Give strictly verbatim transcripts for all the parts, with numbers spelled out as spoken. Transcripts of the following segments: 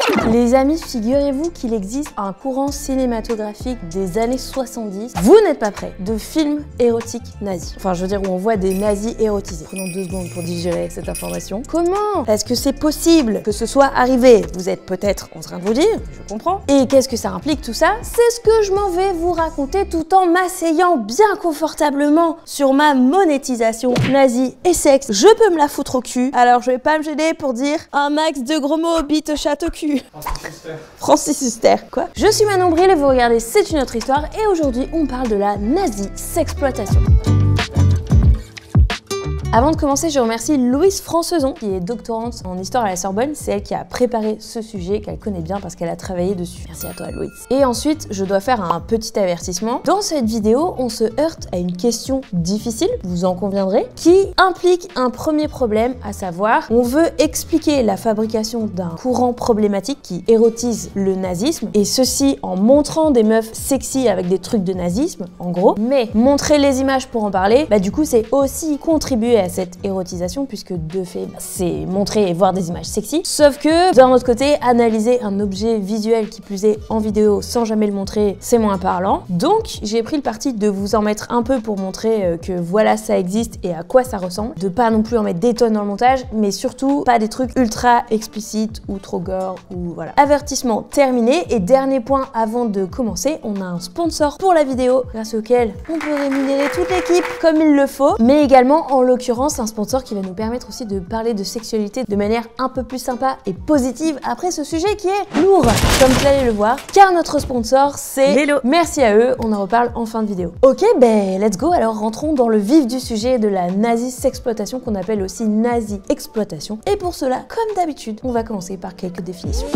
Les amis, figurez-vous qu'il existe un courant cinématographique des années soixante-dix. Vous n'êtes pas prêts de films érotiques nazis. Enfin, je veux dire, où on voit des nazis érotisés. Prenons deux secondes pour digérer cette information. Comment est-ce que c'est possible que ce soit arrivé? Vous êtes peut-être en train de vous dire, je comprends. Et qu'est-ce que ça implique tout ça? C'est ce que je m'en vais vous raconter tout en m'asseyant bien confortablement sur ma monétisation nazie et sexe. Je peux me la foutre au cul. Alors, je vais pas me gêner pour dire un max de gros mots bite chatte au cul. Francis Huster. Quoi? Je suis Manon Bril et vous regardez C'est une autre histoire et aujourd'hui on parle de la nazi-sexploitation. Avant de commencer, je remercie Louise Francezon, qui est doctorante en histoire à la Sorbonne. C'est elle qui a préparé ce sujet, qu'elle connaît bien parce qu'elle a travaillé dessus. Merci à toi, Louise. Et ensuite, je dois faire un petit avertissement. Dans cette vidéo, on se heurte à une question difficile, vous en conviendrez, qui implique un premier problème, à savoir, on veut expliquer la fabrication d'un courant problématique qui érotise le nazisme, et ceci en montrant des meufs sexy avec des trucs de nazisme, en gros. Mais montrer les images pour en parler, bah du coup, c'est aussi contribuer à cette érotisation puisque de fait bah, c'est montrer et voir des images sexy, sauf que d'un autre côté analyser un objet visuel qui plus est en vidéo sans jamais le montrer c'est moins parlant, donc j'ai pris le parti de vous en mettre un peu pour montrer euh, que voilà ça existe et à quoi ça ressemble, de pas non plus en mettre des tonnes dans le montage mais surtout pas des trucs ultra explicites ou trop gore ou voilà. Avertissement terminé et dernier point avant de commencer, on a un sponsor pour la vidéo grâce auquel on peut rémunérer toute l'équipe comme il le faut, mais également en l'occurrence un sponsor qui va nous permettre aussi de parler de sexualité de manière un peu plus sympa et positive après ce sujet qui est lourd, comme vous allez le voir, car notre sponsor c'est Lelo. Merci à eux, on en reparle en fin de vidéo. Ok, ben let's go, alors rentrons dans le vif du sujet de la nazi-sexploitation qu'on appelle aussi nazi-exploitation. Et pour cela, comme d'habitude, on va commencer par quelques définitions.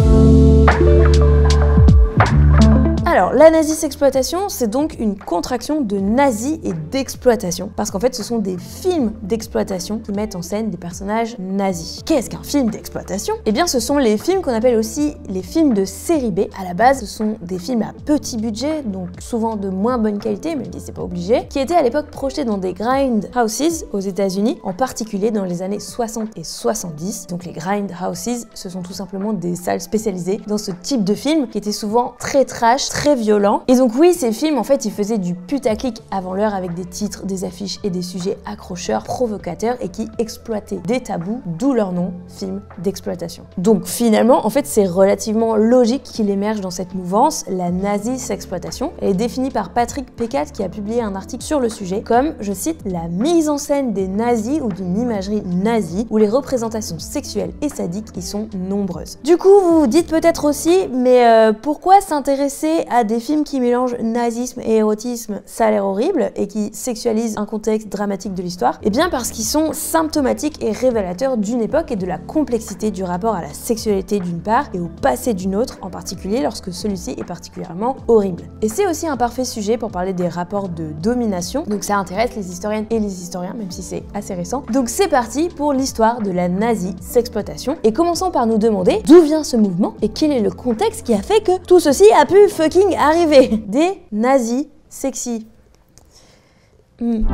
Alors, la nazi-sexploitation, c'est donc une contraction de nazi et d'exploitation, parce qu'en fait, ce sont des films d'exploitation qui mettent en scène des personnages nazis. Qu'est-ce qu'un film d'exploitation? Eh bien, ce sont les films qu'on appelle aussi les films de série B. À la base, ce sont des films à petit budget, donc souvent de moins bonne qualité, même si c'est pas obligé, qui étaient à l'époque projetés dans des grindhouses aux États-Unis, en particulier dans les années soixante et soixante-dix. Donc, les grindhouses, ce sont tout simplement des salles spécialisées dans ce type de film qui étaient souvent très trash, très très violent. Et donc oui, ces films, en fait, ils faisaient du putaclic avant l'heure avec des titres, des affiches et des sujets accrocheurs, provocateurs et qui exploitaient des tabous, d'où leur nom, film d'exploitation. Donc finalement, en fait, c'est relativement logique qu'il émerge dans cette mouvance, la nazi-sexploitation. Elle est définie par Patrick Pécat qui a publié un article sur le sujet comme, je cite, la mise en scène des nazis ou d'une imagerie nazie où les représentations sexuelles et sadiques y sont nombreuses. Du coup, vous vous dites peut-être aussi, mais euh, pourquoi s'intéresser à des films qui mélangent nazisme et érotisme, ça a l'air horrible, et qui sexualisent un contexte dramatique de l'histoire? Eh bien parce qu'ils sont symptomatiques et révélateurs d'une époque et de la complexité du rapport à la sexualité d'une part et au passé d'une autre, en particulier lorsque celui-ci est particulièrement horrible. Et c'est aussi un parfait sujet pour parler des rapports de domination, donc ça intéresse les historiennes et les historiens, même si c'est assez récent. Donc c'est parti pour l'histoire de la nazi-sexploitation, et commençons par nous demander d'où vient ce mouvement et quel est le contexte qui a fait que tout ceci a pu fucking arriver. Des nazis sexy. Hmm.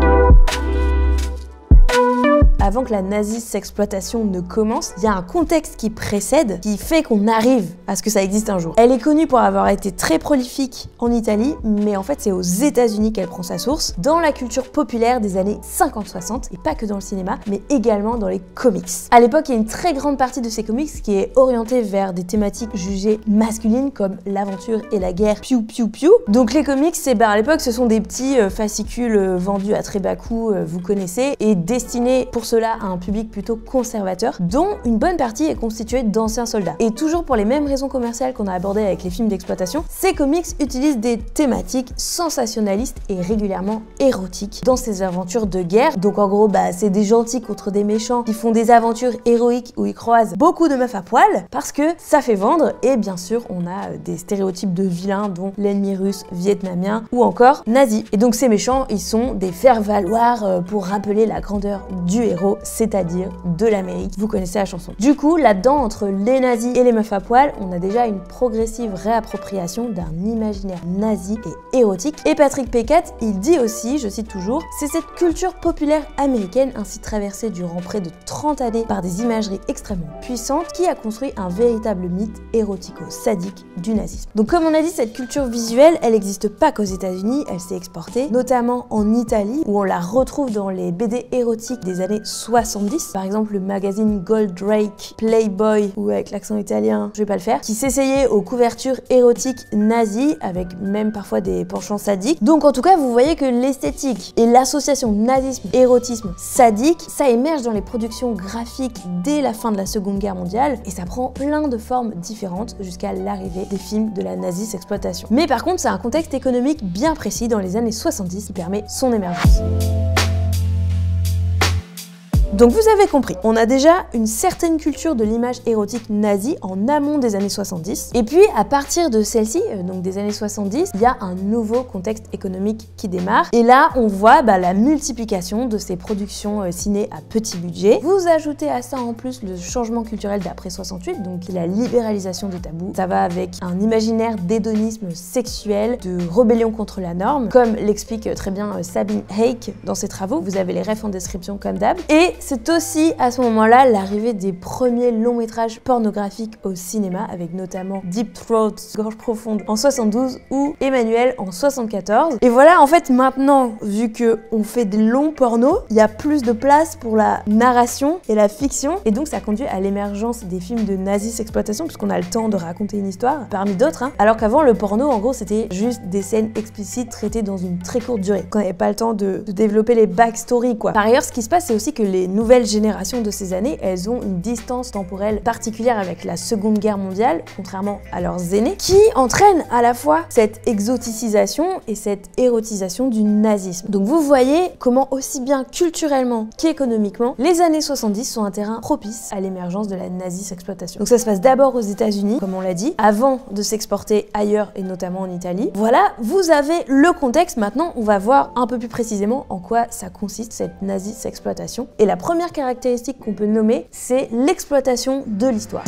Avant que la nazi-sexploitation ne commence, il y a un contexte qui précède, qui fait qu'on arrive à ce que ça existe un jour. Elle est connue pour avoir été très prolifique en Italie, mais en fait c'est aux États-Unis qu'elle prend sa source, dans la culture populaire des années cinquante soixante, et pas que dans le cinéma, mais également dans les comics. À l'époque, il y a une très grande partie de ces comics qui est orientée vers des thématiques jugées masculines, comme l'aventure et la guerre, piou piou piou. Donc les comics, c'est ben, à l'époque, ce sont des petits euh, fascicules euh, vendus à très bas coût, euh, vous connaissez, et destinés pour cela à un public plutôt conservateur, dont une bonne partie est constituée d'anciens soldats. Et toujours pour les mêmes raisons commerciales qu'on a abordées avec les films d'exploitation, ces comics utilisent des thématiques sensationnalistes et régulièrement érotiques dans ces aventures de guerre. Donc en gros, bah, c'est des gentils contre des méchants qui font des aventures héroïques où ils croisent beaucoup de meufs à poil, parce que ça fait vendre, et bien sûr, on a des stéréotypes de vilains, dont l'ennemi russe, vietnamien ou encore nazi. Et donc ces méchants, ils sont des faire-valoir pour rappeler la grandeur du héros héros, c'est-à-dire de l'Amérique. Vous connaissez la chanson. Du coup, là-dedans, entre les nazis et les meufs à poil, on a déjà une progressive réappropriation d'un imaginaire nazi et érotique. Et Patrick Peckett, il dit aussi, je cite toujours, c'est cette culture populaire américaine ainsi traversée durant près de trente années par des imageries extrêmement puissantes qui a construit un véritable mythe érotico-sadique du nazisme. Donc comme on a dit, cette culture visuelle, elle n'existe pas qu'aux États-Unis, elle s'est exportée, notamment en Italie, où on la retrouve dans les B D érotiques des années soixante-dix. Par exemple, le magazine Goldrake, Playboy, ou avec l'accent italien, je vais pas le faire, qui s'essayait aux couvertures érotiques nazies, avec même parfois des penchants sadiques. Donc en tout cas, vous voyez que l'esthétique et l'association nazisme-érotisme sadique, ça émerge dans les productions graphiques dès la fin de la Seconde Guerre mondiale, et ça prend plein de formes différentes jusqu'à l'arrivée des films de la nazi-exploitation. Mais par contre, c'est un contexte économique bien précis dans les années soixante-dix qui permet son émergence. Donc vous avez compris, on a déjà une certaine culture de l'image érotique nazie en amont des années soixante-dix. Et puis à partir de celle-ci, euh, donc des années soixante-dix, il y a un nouveau contexte économique qui démarre. Et là, on voit bah, la multiplication de ces productions euh, ciné à petit budget. Vous ajoutez à ça en plus le changement culturel d'après soixante-huit, donc la libéralisation des tabous. Ça va avec un imaginaire d'hédonisme sexuel, de rébellion contre la norme, comme l'explique très bien euh, Sabine Hayek dans ses travaux. Vous avez les refs en description comme d'hab. Et c'est aussi à ce moment-là l'arrivée des premiers longs métrages pornographiques au cinéma, avec notamment Deep Throat, Gorge Profonde en soixante-douze ou Emmanuel en soixante-quatorze. Et voilà, en fait maintenant, vu que on fait des longs pornos, il y a plus de place pour la narration et la fiction, et donc ça conduit à l'émergence des films de nazis-exploitation, puisqu'on a le temps de raconter une histoire, parmi d'autres, hein. Alors qu'avant, le porno, en gros, c'était juste des scènes explicites traitées dans une très courte durée, qu'on n'avait pas le temps de, de développer les backstories, quoi. Par ailleurs, ce qui se passe, c'est aussi que les nouvelles générations de ces années, elles ont une distance temporelle particulière avec la Seconde Guerre mondiale, contrairement à leurs aînés, qui entraîne à la fois cette exoticisation et cette érotisation du nazisme. Donc vous voyez comment aussi bien culturellement qu'économiquement, les années soixante-dix sont un terrain propice à l'émergence de la nazis-exploitation. Donc ça se passe d'abord aux États-Unis, comme on l'a dit, avant de s'exporter ailleurs et notamment en Italie. Voilà, vous avez le contexte. Maintenant, on va voir un peu plus précisément en quoi ça consiste, cette nazis-exploitation. Et la première caractéristique qu'on peut nommer, c'est l'exploitation de l'histoire.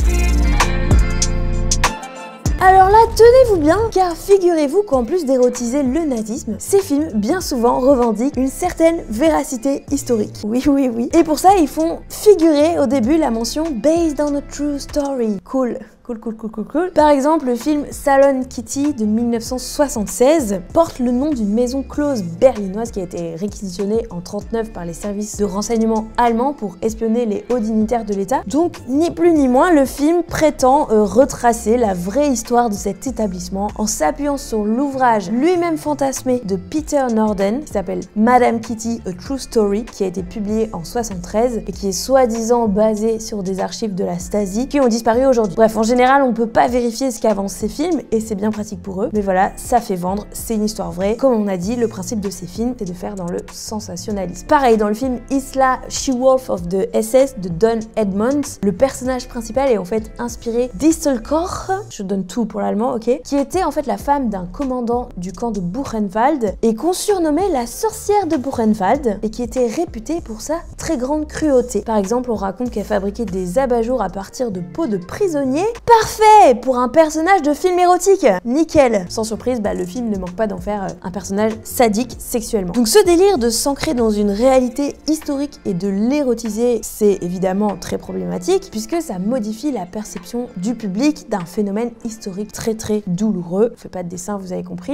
Alors là, tenez-vous bien, car figurez-vous qu'en plus d'érotiser le nazisme, ces films, bien souvent, revendiquent une certaine véracité historique. Oui, oui, oui. Et pour ça, ils font figurer au début la mention « Based on a true story ». Cool. Cool, cool, cool, cool, cool. Par exemple, le film Salon Kitty de mille neuf cent soixante-seize porte le nom d'une maison close berlinoise qui a été réquisitionnée en trente-neuf par les services de renseignement allemands pour espionner les hauts dignitaires de l'État. Donc, ni plus ni moins, le film prétend euh, retracer la vraie histoire de cet établissement en s'appuyant sur l'ouvrage lui-même fantasmé de Peter Norden qui s'appelle Madame Kitty, A True Story, qui a été publié en soixante-treize et qui est soi-disant basé sur des archives de la Stasi qui ont disparu aujourd'hui. Bref, en général, En général, on peut pas vérifier ce qu'avancent ces films et c'est bien pratique pour eux. Mais voilà, ça fait vendre, c'est une histoire vraie. Comme on a dit, le principe de ces films, c'est de faire dans le sensationnalisme. Pareil, dans le film Isla She-Wolf of the S S de Don Edmonds, le personnage principal est en fait inspiré d'Isselkorch, je donne tout pour l'allemand, ok, qui était en fait la femme d'un commandant du camp de Buchenwald et qu'on surnommait la sorcière de Buchenwald et qui était réputée pour sa très grande cruauté. Par exemple, on raconte qu'elle fabriquait des abat-jours à partir de peaux de prisonniers. Parfait pour un personnage de film érotique. Nickel. Sans surprise, bah, le film ne manque pas d'en faire un personnage sadique sexuellement. Donc ce délire de s'ancrer dans une réalité historique et de l'érotiser, c'est évidemment très problématique puisque ça modifie la perception du public d'un phénomène historique très très douloureux. Je fais pas de dessin, vous avez compris.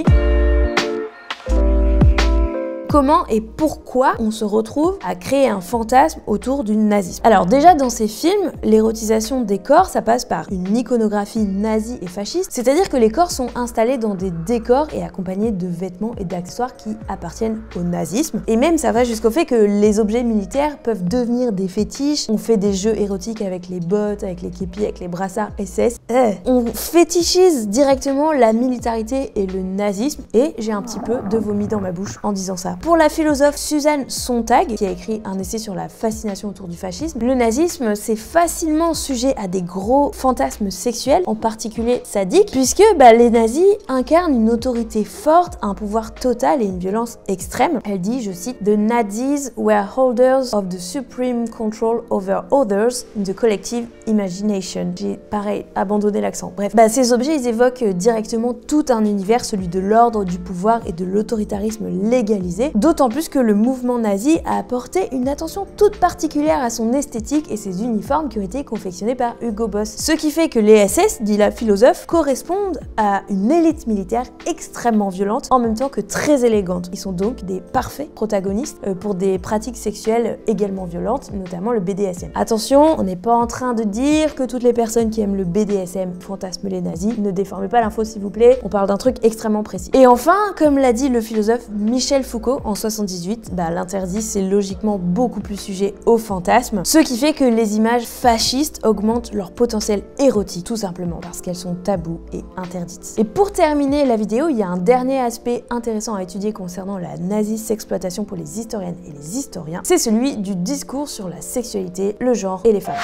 Comment et pourquoi on se retrouve à créer un fantasme autour du nazisme. Alors déjà dans ces films, l'érotisation des corps, ça passe par une iconographie nazie et fasciste, c'est-à-dire que les corps sont installés dans des décors et accompagnés de vêtements et d'accessoires qui appartiennent au nazisme. Et même ça va jusqu'au fait que les objets militaires peuvent devenir des fétiches. On fait des jeux érotiques avec les bottes, avec les képis, avec les brassards S S. Euh, on fétichise directement la militarité et le nazisme et j'ai un petit peu de vomi dans ma bouche en disant ça. pas. Pour la philosophe Susan Sontag, qui a écrit un essai sur la fascination autour du fascisme, le nazisme c'est facilement sujet à des gros fantasmes sexuels, en particulier sadiques, puisque bah, les nazis incarnent une autorité forte, un pouvoir total et une violence extrême. Elle dit, je cite, The Nazis were holders of the supreme control over others in the collective imagination. J'ai pareil abandonné l'accent. Bref, bah, ces objets ils évoquent directement tout un univers, celui de l'ordre, du pouvoir et de l'autoritarisme légalisé, d'autant plus que le mouvement nazi a apporté une attention toute particulière à son esthétique et ses uniformes qui ont été confectionnés par Hugo Boss. Ce qui fait que les S S, dit la philosophe, correspondent à une élite militaire extrêmement violente en même temps que très élégante. Ils sont donc des parfaits protagonistes pour des pratiques sexuelles également violentes, notamment le B D S M. Attention, on n'est pas en train de dire que toutes les personnes qui aiment le B D S M fantasment les nazis. Ne déformez pas l'info s'il vous plaît, on parle d'un truc extrêmement précis. Et enfin, comme l'a dit le philosophe Michel Foucault en soixante-dix-huit, bah, l'interdit c'est logiquement beaucoup plus sujet au fantasme, ce qui fait que les images fascistes augmentent leur potentiel érotique, tout simplement parce qu'elles sont tabous et interdites. Et pour terminer la vidéo, il y a un dernier aspect intéressant à étudier concernant la nazi-sexploitation pour les historiennes et les historiens, c'est celui du discours sur la sexualité, le genre et les femmes.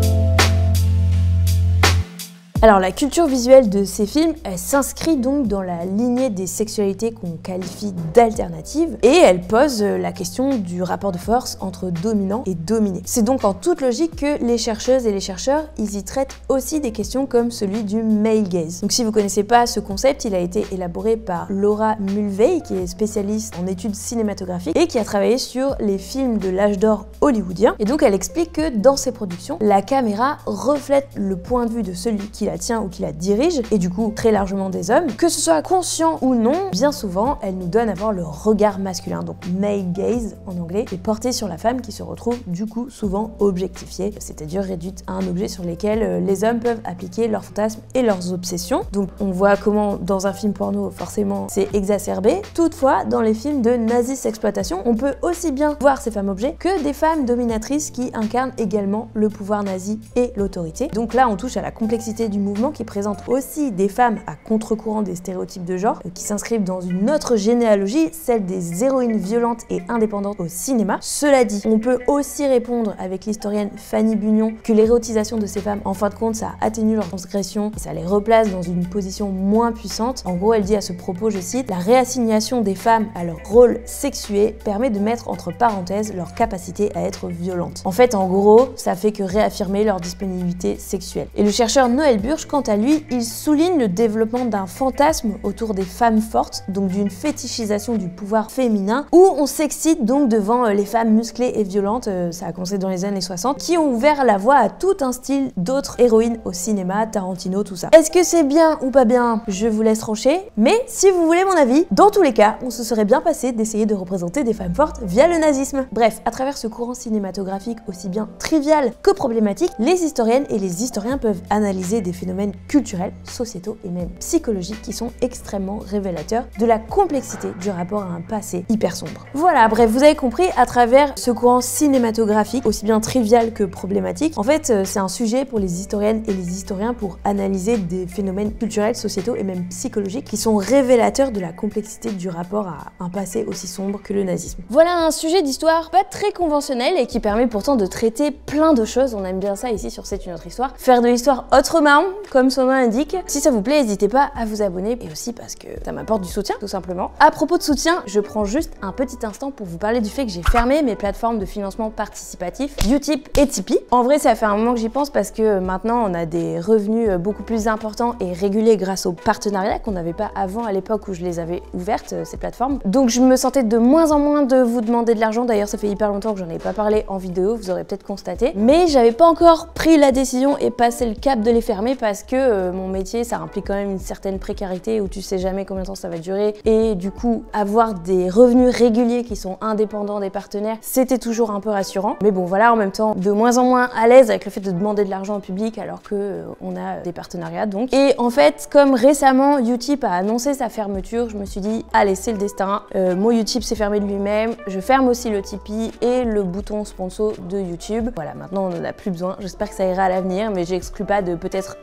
Alors la culture visuelle de ces films, elle s'inscrit donc dans la lignée des sexualités qu'on qualifie d'alternatives et elle pose la question du rapport de force entre dominant et dominé. C'est donc en toute logique que les chercheuses et les chercheurs, ils y traitent aussi des questions comme celui du male gaze. Donc si vous connaissez pas ce concept, il a été élaboré par Laura Mulvey qui est spécialiste en études cinématographiques et qui a travaillé sur les films de l'âge d'or hollywoodien. Et donc elle explique que dans ses productions, la caméra reflète le point de vue de celui qui la tient ou qui la dirige, et du coup très largement des hommes, que ce soit conscient ou non, bien souvent elle nous donne à voir le regard masculin, donc male gaze en anglais, et porté sur la femme qui se retrouve du coup souvent objectifiée, c'est-à-dire réduite à un objet sur lequel les hommes peuvent appliquer leurs fantasmes et leurs obsessions. Donc on voit comment dans un film porno forcément c'est exacerbé. Toutefois dans les films de nazi-sexploitation, on peut aussi bien voir ces femmes objets que des femmes dominatrices qui incarnent également le pouvoir nazi et l'autorité. Donc là on touche à la complexité du mouvement qui présente aussi des femmes à contre-courant des stéréotypes de genre, qui s'inscrivent dans une autre généalogie, celle des héroïnes violentes et indépendantes au cinéma. Cela dit, on peut aussi répondre avec l'historienne Fanny Bugnon que l'érotisation de ces femmes, en fin de compte, ça atténue leur transgression et ça les replace dans une position moins puissante. En gros, elle dit à ce propos, je cite, « La réassignation des femmes à leur rôle sexué permet de mettre entre parenthèses leur capacité à être violente. » En fait, en gros, ça fait que réaffirmer leur disponibilité sexuelle. Et le chercheur Noël Burch, quant à lui, il souligne le développement d'un fantasme autour des femmes fortes, donc d'une fétichisation du pouvoir féminin, où on s'excite donc devant les femmes musclées et violentes, euh, ça a commencé dans les années soixante, qui ont ouvert la voie à tout un style d'autres héroïnes au cinéma, Tarantino, tout ça. Est-ce que c'est bien ou pas bien? Je vous laisse trancher, mais si vous voulez mon avis, dans tous les cas, on se serait bien passé d'essayer de représenter des femmes fortes via le nazisme. Bref, à travers ce courant cinématographique aussi bien trivial que problématique, les historiennes et les historiens peuvent analyser des phénomènes culturels, sociétaux et même psychologiques qui sont extrêmement révélateurs de la complexité du rapport à un passé hyper sombre. Voilà, bref, vous avez compris, à travers ce courant cinématographique, aussi bien trivial que problématique, en fait, c'est un sujet pour les historiennes et les historiens pour analyser des phénomènes culturels, sociétaux et même psychologiques qui sont révélateurs de la complexité du rapport à un passé aussi sombre que le nazisme. Voilà un sujet d'histoire pas très conventionnel et qui permet pourtant de traiter plein de choses. On aime bien ça ici sur C'est une autre histoire. Faire de l'histoire autrement, comme son nom l'indique. Si ça vous plaît, n'hésitez pas à vous abonner et aussi parce que ça m'apporte du soutien, tout simplement. À propos de soutien, je prends juste un petit instant pour vous parler du fait que j'ai fermé mes plateformes de financement participatif, Utip et Tipeee. En vrai, ça fait un moment que j'y pense parce que maintenant, on a des revenus beaucoup plus importants et réguliers grâce aux partenariats qu'on n'avait pas avant à l'époque où je les avais ouvertes, ces plateformes. Donc je me sentais de moins en moins de vous demander de l'argent. D'ailleurs, ça fait hyper longtemps que j'en ai pas parlé en vidéo, vous aurez peut-être constaté. Mais j'avais pas encore pris la décision et passé le cap de les fermer parce que euh, mon métier, ça implique quand même une certaine précarité où tu sais jamais combien de temps ça va durer. Et du coup, avoir des revenus réguliers qui sont indépendants des partenaires, c'était toujours un peu rassurant. Mais bon, voilà, en même temps, de moins en moins à l'aise avec le fait de demander de l'argent au public alors que euh, on a des partenariats donc. Et en fait, comme récemment, Utip a annoncé sa fermeture, je me suis dit, allez, c'est le destin. Euh, mon Utip s'est fermé de lui-même. Je ferme aussi le Tipeee et le bouton sponsor de YouTube. Voilà, maintenant on n'en a plus besoin. J'espère que ça ira à l'avenir, mais j'exclus pas de peut-être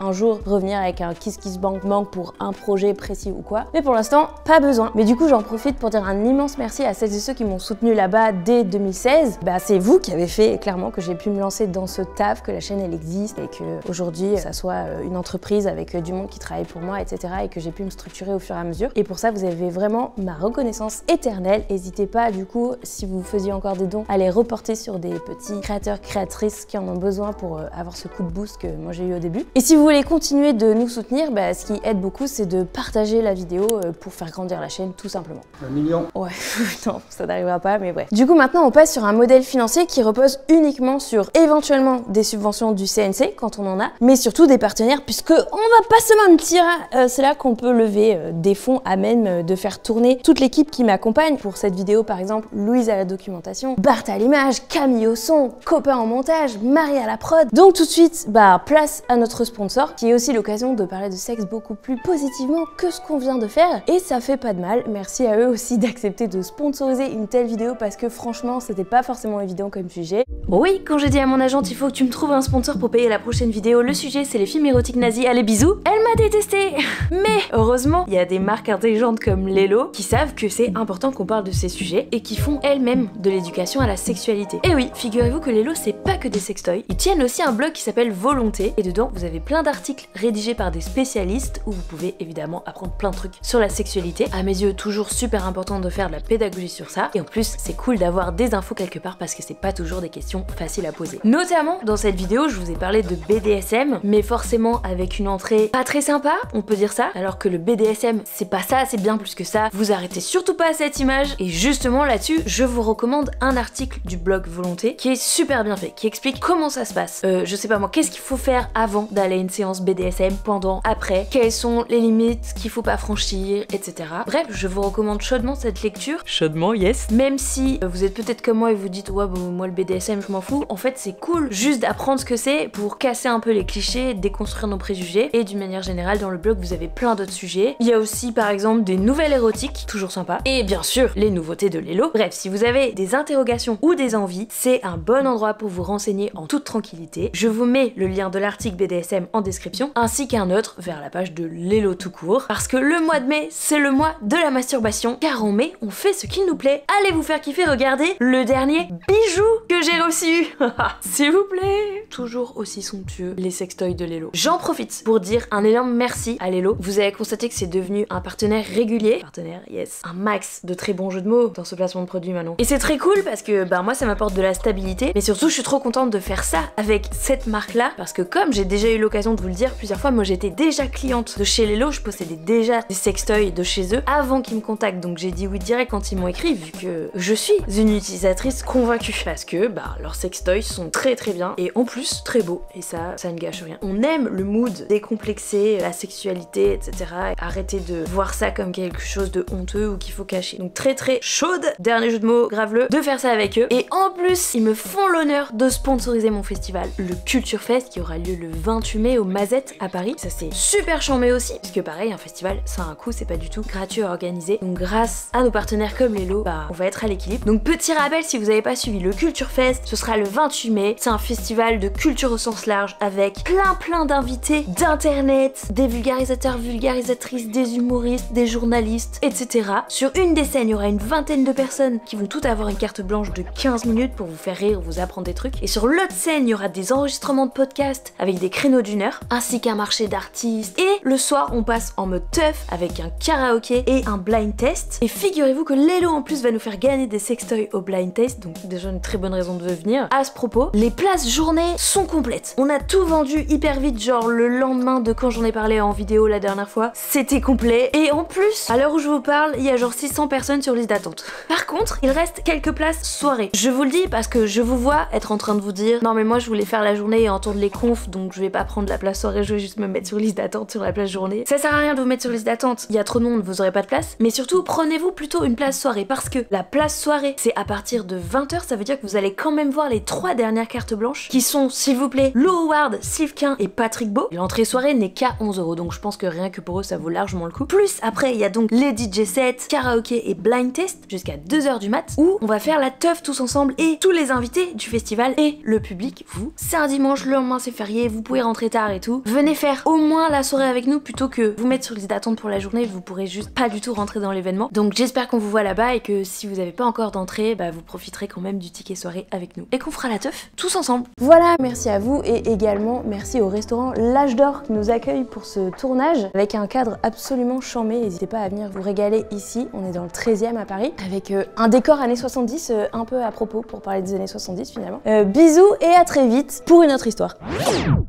un jour revenir avec un Kiss Kiss Bank Bank pour un projet précis ou quoi. Mais pour l'instant, pas besoin. Mais du coup, j'en profite pour dire un immense merci à celles et ceux qui m'ont soutenu là-bas dès deux mille seize. Bah, c'est vous qui avez fait clairement que j'ai pu me lancer dans ce taf, que la chaîne elle existe et que aujourd'hui ça soit une entreprise avec du monde qui travaille pour moi, et cetera. Et que j'ai pu me structurer au fur et à mesure. Et pour ça, vous avez vraiment ma reconnaissance éternelle. N'hésitez pas, du coup, si vous faisiez encore des dons, à les reporter sur des petits créateurs, créatrices qui en ont besoin pour avoir ce coup de boost que moi j'ai eu au début. Et si vous voulez continuer de nous soutenir, bah, ce qui aide beaucoup, c'est de partager la vidéo pour faire grandir la chaîne, tout simplement. Un million. Ouais, non, ça n'arrivera pas, mais bref. Du coup, maintenant, on passe sur un modèle financier qui repose uniquement sur éventuellement des subventions du C N C quand on en a, mais surtout des partenaires, puisque on va pas se mentir, euh, c'est là qu'on peut lever euh, des fonds à même euh, de faire tourner toute l'équipe qui m'accompagne. Pour cette vidéo, par exemple, Louise à la documentation, Bart à l'image, Camille au son, Copain en montage, Marie à la prod. Donc tout de suite, bah place à notre sponsor, qui est aussi l'occasion de parler de sexe beaucoup plus positivement que ce qu'on vient de faire, et ça fait pas de mal. Merci à eux aussi d'accepter de sponsoriser une telle vidéo parce que franchement, c'était pas forcément évident comme sujet. Oui, quand j'ai dit à mon agente, il faut que tu me trouves un sponsor pour payer la prochaine vidéo, le sujet c'est les films érotiques nazis, allez bisous, elle m'a détesté. Mais heureusement, il y a des marques intelligentes comme Lelo qui savent que c'est important qu'on parle de ces sujets et qui font elles-mêmes de l'éducation à la sexualité. Et oui, figurez-vous que Lelo c'est pas que des sextoys, ils tiennent aussi un blog qui s'appelle Volonté et dedans vous avez plein d'articles rédigés par des spécialistes où vous pouvez évidemment apprendre plein de trucs sur la sexualité. À mes yeux, toujours super important de faire de la pédagogie sur ça et en plus c'est cool d'avoir des infos quelque part parce que c'est pas toujours des questions faciles à poser. Notamment dans cette vidéo, je vous ai parlé de B D S M, mais forcément avec une entrée pas très sympa, on peut dire ça, alors que le B D S M c'est pas ça, c'est bien plus que ça. Vous arrêtez surtout pas à cette image et justement là-dessus, je vous recommande un article du blog Volonté qui est super bien fait, qui explique comment ça se passe. Euh, je sais pas moi, qu'est-ce qu'il faut faire avant d'aller à une séance B D S M, pendant, après, quelles sont les limites qu'il faut pas franchir, et cetera. Bref, je vous recommande chaudement cette lecture. Chaudement, yes. Même si euh, vous êtes peut-être comme moi et vous dites ouais bon moi le B D S M je m'en fous, en fait c'est cool juste d'apprendre ce que c'est pour casser un peu les clichés, déconstruire nos préjugés et d'une manière générale dans le blog vous avez plein d'autres sujets. Il y a aussi par exemple des nouvelles érotiques, toujours sympa, et bien sûr les nouveautés de Lelo. Bref, si vous avez des interrogations ou des envies, c'est un bon endroit pour vous renseigner en toute tranquillité. Je vous mets le lien de l'article B D S M en description ainsi qu'un autre vers la page de Lelo tout court parce que le mois de mai c'est le mois de la masturbation car en mai on fait ce qu'il nous plaît. Allez vous faire kiffer, regardez le dernier bijou que j'ai reçu. S'il vous plaît. Toujours aussi somptueux, les sextoys de Lelo. J'en profite pour dire un énorme merci à Lelo. Vous avez constaté que c'est devenu un partenaire régulier. Partenaire, yes. Un max de très bons jeux de mots dans ce placement de produit Manon. Et c'est très cool parce que bah moi ça m'apporte de la stabilité, mais surtout je suis trop contente de faire ça avec cette marque là parce que comme j'ai déjà eu l'occasion de vous le dire plusieurs fois, moi j'étais déjà cliente de chez Lelo, je possédais déjà des sextoys de chez eux avant qu'ils me contactent, donc j'ai dit oui direct quand ils m'ont écrit vu que je suis une utilisatrice convaincue parce que bah leurs sextoys sont très très bien et en plus très beaux et ça, ça ne gâche rien. On aime le mood décomplexé, la sexualité, et cetera. Arrêtez de voir ça comme quelque chose de honteux ou qu'il faut cacher. Donc très très chaude, dernier jeu de mots, grave-le, de faire ça avec eux. Et en plus, ils me font l'honneur de sponsoriser mon festival, le Culture Fest, qui aura lieu le vingt-huit mai au Mazette à Paris. Ça c'est super chambé aussi, puisque pareil, un festival, ça a un coût, c'est pas du tout gratuit à organiser. Donc grâce à nos partenaires comme Lelo, bah on va être à l'équilibre. Donc petit rappel, si vous n'avez pas suivi le Culture Fest, ce sera le vingt-huit mai. C'est un festival de culture au sens large avec plein plein d'invités d'internet, des vulgarisateurs, vulgarisatrices, des humoristes, des journalistes, et cetera. Sur une des scènes, il y aura une vingtaine de personnes qui vont toutes avoir une carte blanche de quinze minutes pour vous faire rire, vous apprendre des trucs. Et sur l'autre scène, il y aura des enregistrements de podcasts avec des créneaux d'une heure, ainsi qu'un marché d'artistes. Et le soir, on passe en mode teuf avec un karaoké et un blind test. Et figurez-vous que Lelo en plus va nous faire gagner des sextoys au blind test, donc déjà une très bonne raison de venir. À ce propos, les places journée sont complètes. On a tout vendu hyper vite, genre le lendemain de quand j'en ai parlé en vidéo la dernière fois, c'était complet. Et en plus, à l'heure où je vous parle, il y a genre six cents personnes sur liste d'attente. Par contre, il reste quelques places soirée. Je vous le dis parce que je vous vois être en train de vous dire non mais moi je voulais faire la journée et entendre les confs, donc je vais pas prendre la place soirée, je vais juste me mettre sur liste d'attente sur la place journée. Ça sert à rien de vous mettre sur liste d'attente, il y a trop de monde, vous aurez pas de place. Mais surtout, prenez-vous plutôt une place soirée parce que la place soirée, c'est à partir de vingt heures, ça veut dire que vous allez quand même voir les trois dernières cartes blanches qui sont, s'il vous plaît, Lou Howard, Sylvain et Patrick Beau. L'entrée soirée n'est qu'à onze euros, donc je pense que rien que pour eux ça vaut largement le coup. Plus après, il y a donc les D J sets, karaoké et blind test jusqu'à deux heures du mat où on va faire la teuf tous ensemble et tous les invités du festival et le public, vous. C'est un dimanche, le lendemain c'est férié, vous pouvez rentrer tard et tout, venez faire au moins la soirée avec nous plutôt que vous mettre sur liste d'attente pour la journée, vous pourrez juste pas du tout rentrer dans l'événement. Donc j'espère qu'on vous voit là-bas et que si vous n'avez pas encore d'entrée, bah vous profiterez quand même du ticket soirée avec nous et qu'on fera la teuf tous ensemble. Voilà, merci à vous et également merci au restaurant L'Âge d'Or qui nous accueille pour ce tournage avec un cadre absolument charmé. N'hésitez pas à venir vous régaler ici, on est dans le treizième à Paris avec euh, un décor années soixante-dix euh, un peu à propos pour parler des années soixante-dix finalement. Euh, bisous et à très vite pour une autre histoire.